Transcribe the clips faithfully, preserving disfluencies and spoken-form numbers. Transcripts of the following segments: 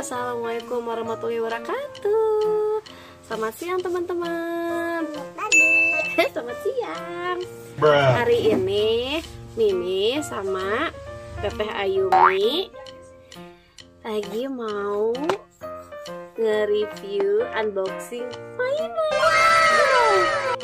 Assalamualaikum warahmatullahi wabarakatuh. Selamat siang teman-teman. Selamat siang. Hari ini Mimi sama Teteh Ayumi lagi mau nge-review unboxing mainan.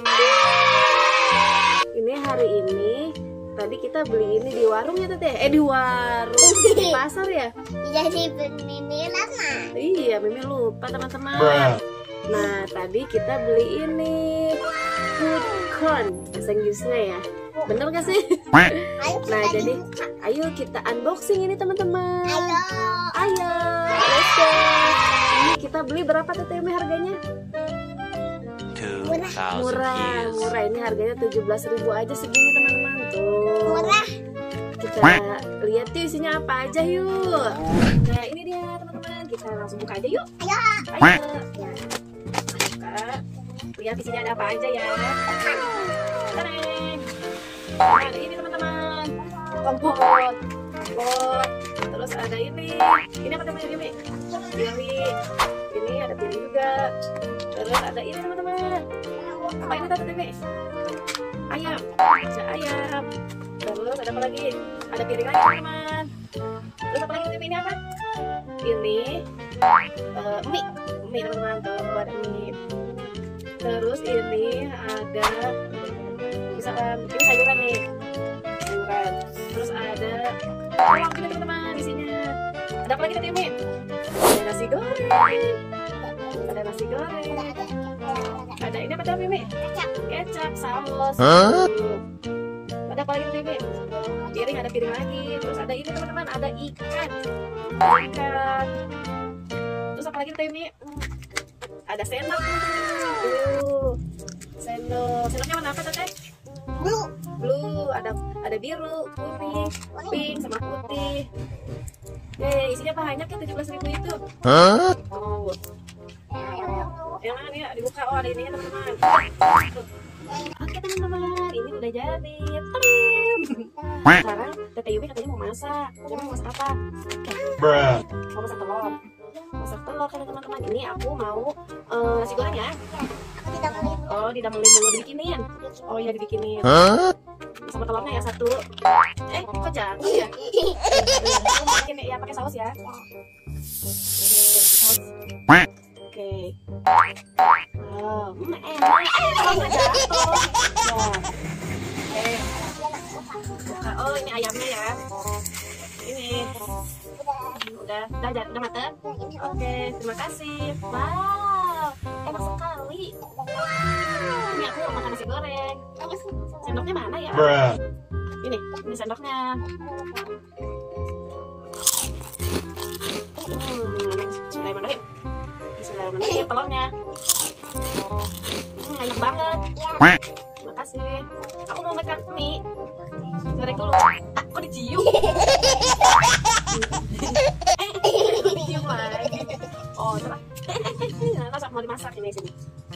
Ini hari ini tadi kita beli ini di warung ya Teteh? Eh di warung, di pasar ya? Jadi Mimi lama. Iya, Mimi lupa teman-teman. Nah, tadi kita beli ini food corn bahasa Inggrisnya ya. Bener gak sih? Nah, jadi ayo kita unboxing ini teman-teman. Ayo. Ayo, let's go. Ini kita beli berapa Teteh Mimi harganya? Murah. Murah, murah. Ini harganya tujuh belas ribu aja segini teman-teman. Tuh. Murah. Kita lihat tuh isinya apa aja yuk. Nah, ini dia teman-teman. Kita langsung buka aja yuk. Ayo. Ayo. Ya. Buka. Lihat isinya ada apa aja ya. Tareng. Nah, ada ini teman-teman. Kompot. Kompot. Terus ada ini. Ini apa namanya Mimi? Piring. Ini ada piring juga. Terus ada ini teman-teman. Apa ini tadi Mimi? Ayam. Ada ayam. Terus ada apa lagi? Ada piring lagi teman-teman. Terus apa lagi Mimi, ini apa? Ini uh, mie. Mie teman-teman, tuh buat mie. Terus ini ada misalkan ini sayuran nih. Sayuran. Terus ada telur ini teman-teman isinya. Ada apa lagi tadi Mimi? Ada nasi goreng. Ada nasi goreng. Ada ini apa tadi Mimi? Kecap. Kecap, saus. Ada apa lagi Mimi? Piring, ada piring lagi. Terus ada ini teman-teman, ada ikan. Ikan. Terus apa lagi Mimi? Ada sendok. Tuh. Sendok. Sendoknya warna apa Teteh? Blue. Blue. Ada ada biru, kuning, pink sama putih. Yeay, isinya banyak ya tujuh belas ribu itu. Hah? Oh. Yang mana nih? Dibuka. Oh, ada ini ya teman-teman. Oke teman-teman, ini udah jadi. Tadam. Sekarang Teteh Yumi katanya mau masak. Jadi mau masak apa? Bruh. Mau masak telur. Masak telur kan teman-teman. Ini aku mau uh, nasi goreng ya. Aku tidak mau. Oh, didamelin dulu dibikinin. Oh iya dibikinin. Hah? Sama telurnya ya satu. Eh, kok jatuh ya? Aku bikin ya pakai saus ya. Oke. Oke. Oh, hmm, enak. Eh, telurnya jatuh. Ya. Oke. Buka. Oh, ini ayamnya ya. Ini. Udah, udah, udah, udah mateng. Oke, terima kasih. Wow, enak sekali. Ini aku makan nasi goreng. Sendoknya mana ya? Bruh. Ini, ini sendoknya. Hmm, bismillahirrahmanirrahim. Bismillahirrahmanirrahim, telurnya. Hmm, enak banget. Terima kasih. Aku mau makan mie. Goreng dulu. Ah, kok dicium? Eh, dicium lagi. Oh, coba. Nah, mau dimasak ini sini.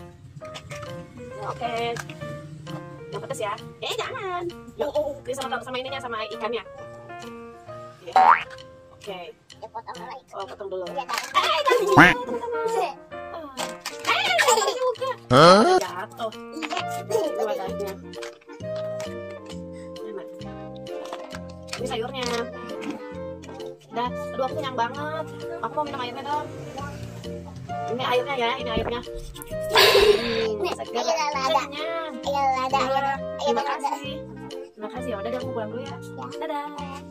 Oke. Yang pedas ya? Eh jangan. Oh, oh, oh. Sama sama ininya sama ikannya. Oke. Oke. Oh potong dulu. Eh jangan teman-teman. Eh jangan juga. Hah? Jatuh. Ini wadahnya. Enak. Ini sayurnya. Udah. Aduh aku kenyang banget. Aku mau minum airnya dong. Ini airnya ya. Ini airnya. Hmm, segar. Airnya. Terima kasih. Terima kasih. Ya udah deh aku pulang dulu ya. Dadah.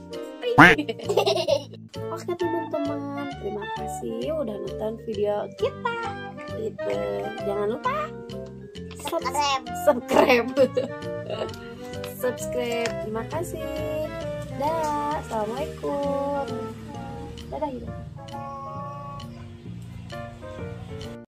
Oke teman-teman, terima kasih udah nonton video kita. Gitu. Jangan lupa subscribe. Subscribe. Subscribe. Terima kasih. Dah. Assalamualaikum. Dadah.